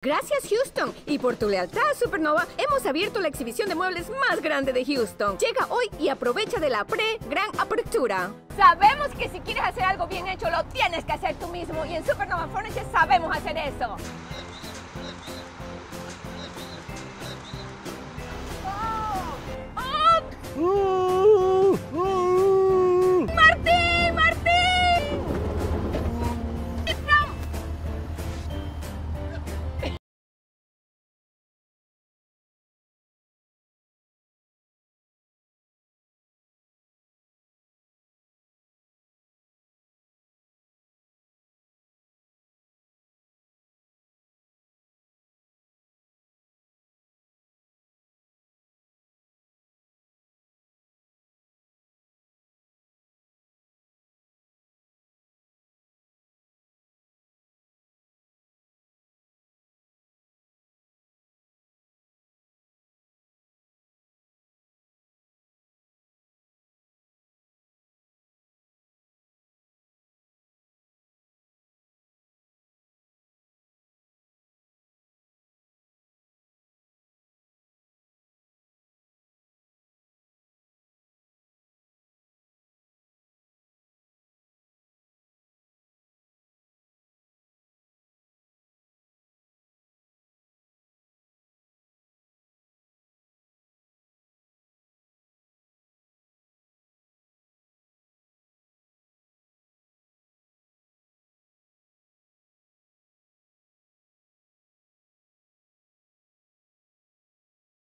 Gracias, Houston. Y por tu lealtad, Supernova, hemos abierto la exhibición de muebles más grande de Houston. Llega hoy y aprovecha de la gran apertura. Sabemos que si quieres hacer algo bien hecho, lo tienes que hacer tú mismo. Y en Supernova Furniture sabemos hacer eso.